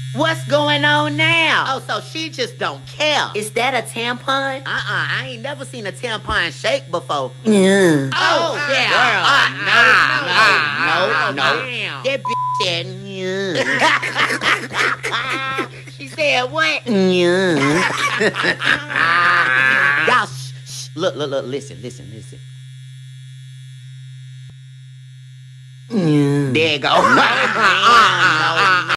What's going on now? Oh, so she just don't care. Is that a tampon? I ain't never seen a tampon shake before. Yeah. Oh, yeah. No. That bitch said, yeah. She said what? Yeah. Y'all, shh. Look, listen. Yeah. There you go. No.